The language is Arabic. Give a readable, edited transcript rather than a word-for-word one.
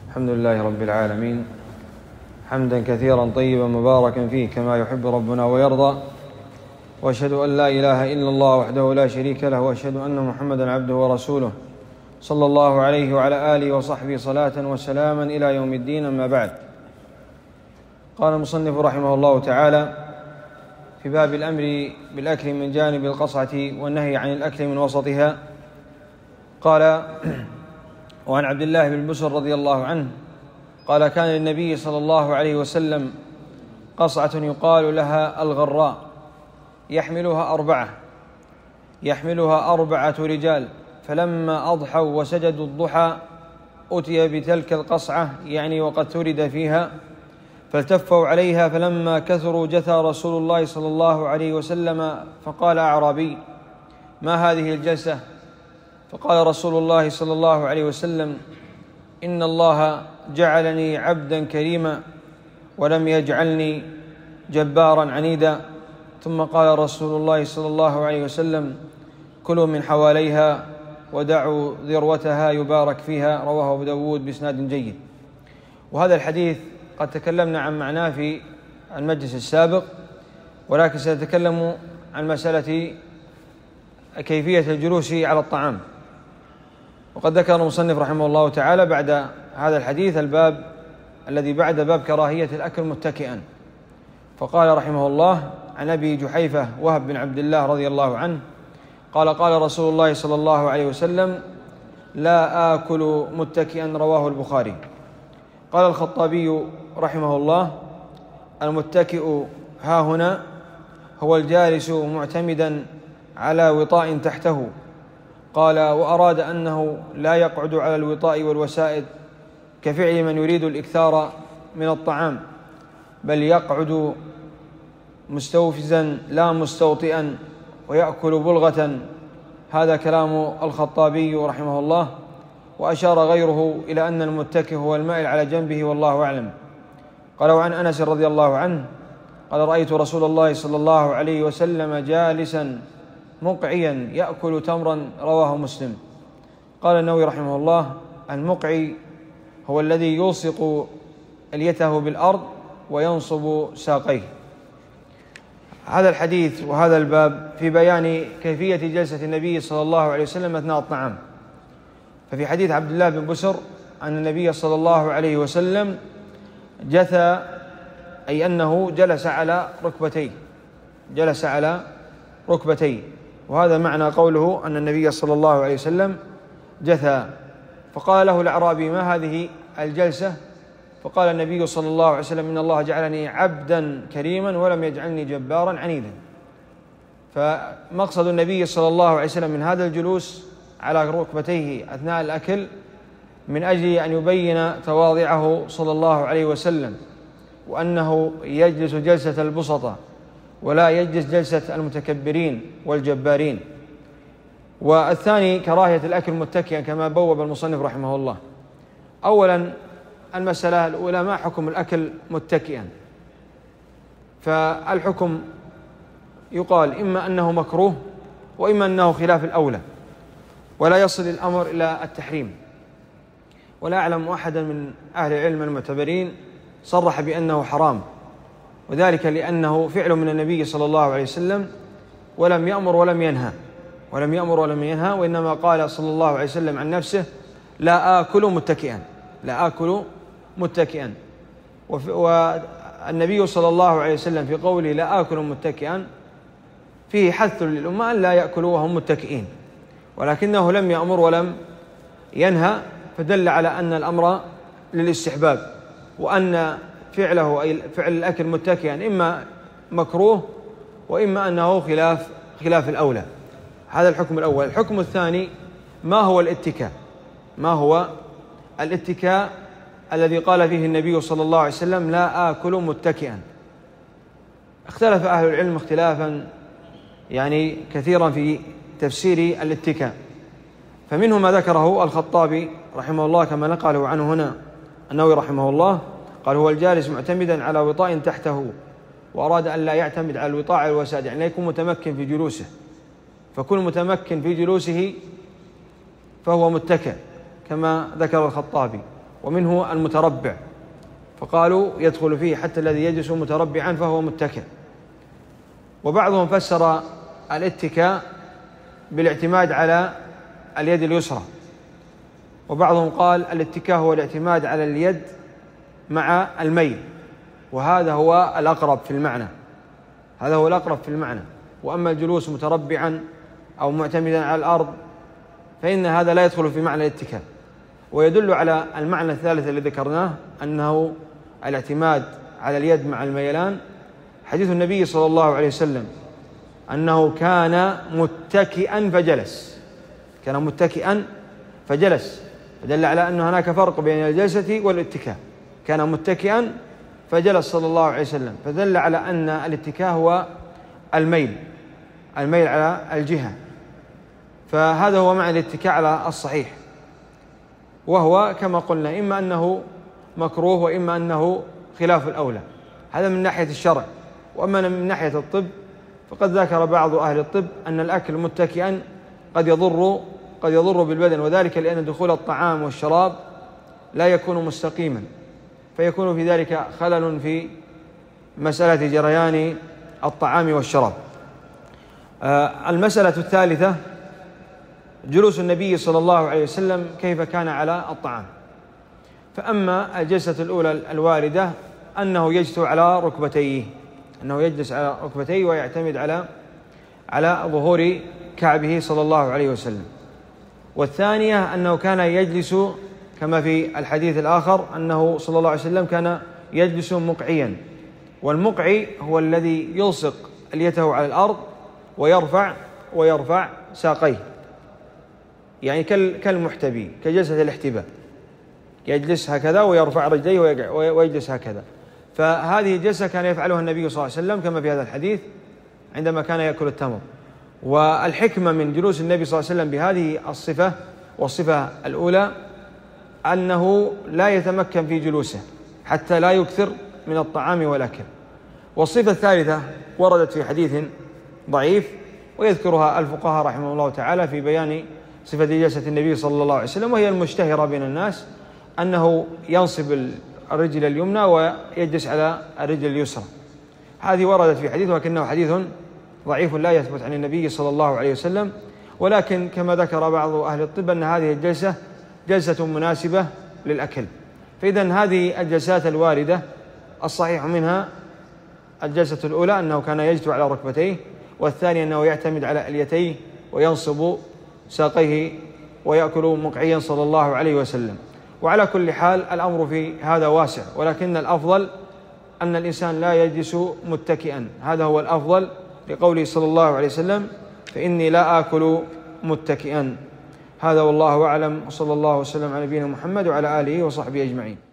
الحمد لله رب العالمين، حمدا كثيرا طيبا مباركا فيه كما يحب ربنا ويرضى، وأشهد أن لا إله إلا الله وحده لا شريك له، وأشهد أن محمدا عبده ورسوله صلى الله عليه وعلى آله وصحبه صلاة وسلاما إلى يوم الدين. أما بعد، قال المصنف رحمه الله تعالى في باب الأمر بالأكل من جانب القصعة والنهي عن الأكل من وسطها، قال: وعن عبد الله بن بسر رضي الله عنه قال: كان للنبي صلى الله عليه وسلم قصعة يقال لها الغراء يحملها 4 رجال، فلما أضحوا وسجدوا الضحى أتي بتلك القصعة، يعني وقد ترد فيها، فالتفوا عليها، فلما كثروا جثى رسول الله صلى الله عليه وسلم، فقال أعرابي: ما هذه الجلسة؟ فقال رسول الله صلى الله عليه وسلم: إن الله جعلني عبدا كريما ولم يجعلني جبارا عنيدا. ثم قال رسول الله صلى الله عليه وسلم: كلوا من حواليها ودعوا ذروتها يبارك فيها. رواه أبو داود بإسناد جيد. وهذا الحديث قد تكلمنا عن معناه في المجلس السابق، ولكن سنتكلم عن مسألة كيفية الجلوس على الطعام. وقد ذكر المصنف رحمه الله تعالى بعد هذا الحديث الباب الذي بعد باب كراهية الأكل متكئا، فقال رحمه الله: عن أبي جحيفة وهب بن عبد الله رضي الله عنه قال: قال رسول الله صلى الله عليه وسلم: لا آكل متكئا. رواه البخاري. قال الخطابي رحمه الله: المتكئ ها هنا هو الجالس معتمدا على وطاء تحته. قال: وأراد أنه لا يقعد على الوطاء والوسائد كفعل من يريد الإكثار من الطعام، بل يقعد مستوفزا لا مستوطئا ويأكل بلغة. هذا كلام الخطابي رحمه الله. وأشار غيره إلى أن المتكئ هو المائل على جنبه، والله أعلم. قال: وعن أنس رضي الله عنه قال: رأيت رسول الله صلى الله عليه وسلم جالسا مقعيا يأكل تمرا. رواه مسلم. قال النووي رحمه الله: المقعي هو الذي يلصق اليته بالأرض وينصب ساقيه. هذا الحديث وهذا الباب في بيان كيفية جلسة النبي صلى الله عليه وسلم أثناء الطعام. ففي حديث عبد الله بن بسر أن النبي صلى الله عليه وسلم جثى، أي أنه جلس على ركبتيه، وهذا معنى قوله أن النبي صلى الله عليه وسلم جثى. فقال له الأعرابي: ما هذه الجلسة؟ فقال النبي صلى الله عليه وسلم: إن الله جعلني عبدا كريما ولم يجعلني جبارا عنيدا. فمقصد النبي صلى الله عليه وسلم من هذا الجلوس على ركبتيه أثناء الأكل من أجل أن يبين تواضعه صلى الله عليه وسلم، وأنه يجلس جلسة البسطة ولا يجلس جلسة المتكبرين والجبارين. والثاني كراهية الأكل متكئا كما بوب المصنف رحمه الله. أولا، المسألة الأولى: ما حكم الأكل متكئا؟ فالحكم يقال إما أنه مكروه وإما أنه خلاف الأولى، ولا يصل الأمر إلى التحريم. ولا أعلم أحدا من أهل العلم المعتبرين صرح بأنه حرام، وذلك لأنه فعل من النبي صلى الله عليه وسلم، ولم يأمر ولم ينهى، وإنما قال صلى الله عليه وسلم عن نفسه: لا آكل متكئا. والنبي صلى الله عليه وسلم في قوله لا آكل متكئا فيه حث للأمة أن لا يأكلوا وهم متكئين، ولكنه لم يأمر ولم ينهى، فدل على أن الأمر للاستحباب، وأن فعله أي فعل الأكل متكئا إما مكروه وإما أنه خلاف الأولى. هذا الحكم الأول. الحكم الثاني: ما هو الاتكاء الذي قال فيه النبي صلى الله عليه وسلم: لا آكل متكئا؟ اختلف أهل العلم اختلافا كثيرا في تفسير الاتكاء، فمنه ما ذكره الخطابي رحمه الله كما نقله عنه هنا النووي رحمه الله، قال: هو الجالس معتمدا على وطاء تحته، وأراد أن لا يعتمد على الوطاء والوساد، يعني لا يكون متمكن في جلوسه، فكل متمكن في جلوسه فهو متكئ كما ذكر الخطابي. ومنه المتربع، فقالوا يدخل فيه حتى الذي يجلس متربعا فهو متكئ. وبعضهم فسر الاتكاء بالاعتماد على اليد اليسرى، وبعضهم قال الاتكاء هو الاعتماد على اليد مع الميل، وهذا هو الأقرب في المعنى، هذا هو الأقرب في المعنى. وأما الجلوس متربعا أو معتمدا على الأرض فإن هذا لا يدخل في معنى الاتكاء. ويدل على المعنى الثالث الذي ذكرناه أنه الاعتماد على اليد مع الميلان حديث النبي صلى الله عليه وسلم أنه كان متكئا فجلس، كان متكئا فجلس، فدل على أن هناك فرق بين الجلسة والاتكاء. كان متكئا فجلس صلى الله عليه وسلم، فدل على أن الاتكاء هو الميل على الجهة، فهذا هو معنى الاتكاء على الصحيح، وهو كما قلنا إما أنه مكروه وإما أنه خلاف الأولى. هذا من ناحية الشرع. وأما من ناحية الطب فقد ذكر بعض أهل الطب أن الأكل متكئا قد يضر بالبدن، وذلك لأن دخول الطعام والشراب لا يكون مستقيما، فيكون في ذلك خلل في مسألة جريان الطعام والشراب. المسألة الثالثة جلوس النبي صلى الله عليه وسلم كيف كان على الطعام. فأما الجلسة الأولى الواردة أنه يجلس على ركبتيه، أنه يجلس على ركبتيه ويعتمد على ظهور كعبه صلى الله عليه وسلم. والثانية أنه كان يجلس كما في الحديث الآخر أنه صلى الله عليه وسلم كان يجلس مقعيا، والمقعي هو الذي يلصق اليته على الأرض ويرفع ساقيه، يعني كالمحتبي، كجلسة الاحتباء، يجلس هكذا ويرفع رجليه ويجلس هكذا. فهذه الجلسة كان يفعلها النبي صلى الله عليه وسلم كما في هذا الحديث عندما كان يأكل التمر. والحكمة من جلوس النبي صلى الله عليه وسلم بهذه الصفة والصفة الأولى أنه لا يتمكن في جلوسه حتى لا يكثر من الطعام والأكل. والصفة الثالثة وردت في حديث ضعيف ويذكرها الفقهاء رحمه الله تعالى في بيان صفة جلسة النبي صلى الله عليه وسلم، وهي المشتهرة بين الناس أنه ينصب الرجل اليمنى ويجلس على الرجل اليسرى. هذه وردت في حديث، ولكنه حديث ضعيف لا يثبت عن النبي صلى الله عليه وسلم. ولكن كما ذكر بعض أهل الطب أن هذه الجلسة جلسة مناسبة للأكل. فإذن هذه الجلسات الواردة الصحيح منها الجلسة الأولى أنه كان يجلس على ركبتيه، والثانية أنه يعتمد على اليتيه وينصب ساقيه ويأكل مقعيا صلى الله عليه وسلم. وعلى كل حال الأمر في هذا واسع، ولكن الأفضل أن الإنسان لا يجلس متكئا، هذا هو الأفضل لقوله صلى الله عليه وسلم فإني لا آكل متكئا. هذا والله أعلم، وصلى الله وسلم على نبينا محمد وعلى آله وصحبه أجمعين.